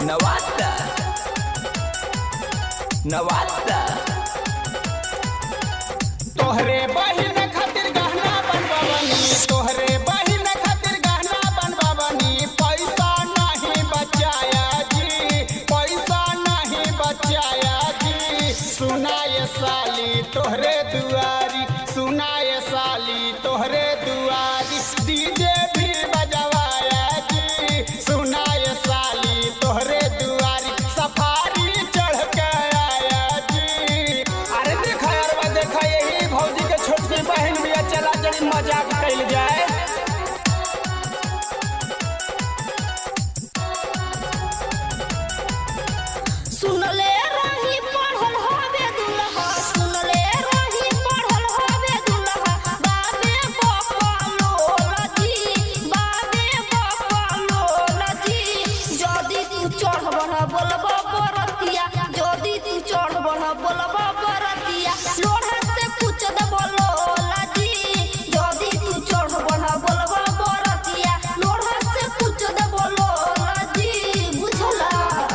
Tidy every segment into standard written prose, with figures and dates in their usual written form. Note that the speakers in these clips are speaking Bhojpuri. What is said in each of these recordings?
नवादा नवादा तोहरे बहिन खातिर गहना बनवानी, तोहरे बहिन खातिर गहना बनवानी। पैसा नहीं बचाया जी, पैसा नहीं बचाया जी। सुनाए साली तोहरे दुआरी, सुनाए साली तोहरे दुआरी। डीजे भी बजवाया जी, सुनाए साली तोहरे दुआरी। सफारी चढ़ के आया जी। अरे देखा यार देखा, यही भौजी के छोटकी बहन भी चला जड़ी मजाक कैल जाए। सुनले रही पढ़ल होबे दुल्हा, सुनले रही पढ़ल होबे दुल्हा। बाबे बकलोल जी, बाबे बकलोल जी। जदी तू चढ़ बढ़ बोलबा बरतिया, जदी तू चढ़ बढ़ बोलबा बरतिया। लोढ़ा से पूछ दे बोलोल जी, जदी तू चढ़ बढ़ बोलबा बरतिया। लोढ़ा से पूछ दे बोलोल जी, बुझला।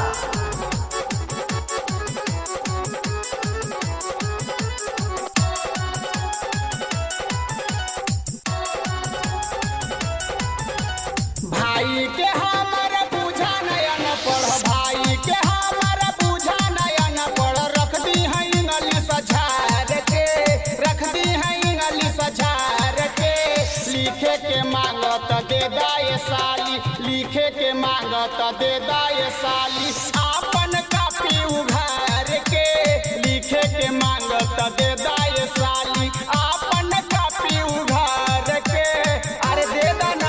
भाई के हमारा पूछा नयन पढ़, भाई के हमारा पूछा नयन पढ़। रख दी है इंग्लिश झाड़ के, रख दी है इंग्लिश झाड़ के। लिखे के मांगत दे दाए साली, लिखे के मांगत दे दाए साली। आपन कापी उघार के, लिखे के मांगत दे दाए साली। आपन कापी उघार के, अरे दे दाना।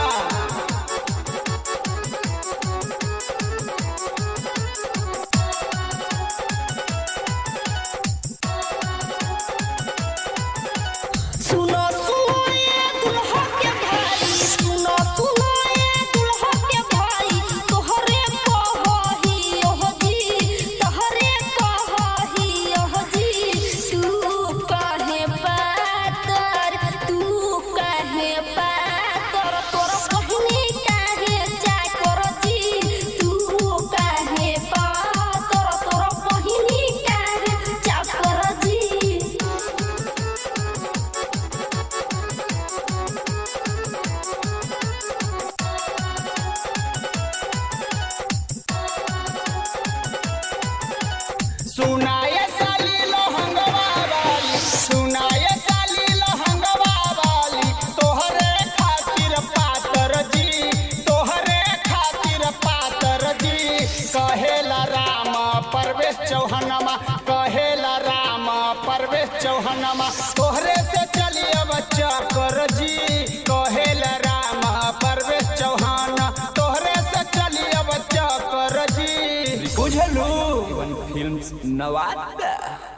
सुनो सुनो ये दुल्हा के भाई, सुनो सुनो ये दुल्हा के भाई। तोहरे कहही ओह जी, तोहरे कहही ओह जी। तू कहे पातर, तू कहे पातर। तोर बहिनी काहे चाकर जी, तू कहे पातर। तोर बहिनी काहे चाकर जी। सुनाए साली लोहंगवा वाली, सुनाए साली लोहंगवा वाली। तोहरे खातिर पातर जी, तोहरे खातिर पातर जी। कहेला राम परवेश चौहनमा, कहेला राम परवेश चौहनमा। तोहरे से चलिए बच्चा कर जी, कहेला राम परवेश चौहान। तोहरे से चलिए बच्चा कर जी, बुझलू। फिल्म्स नवादा।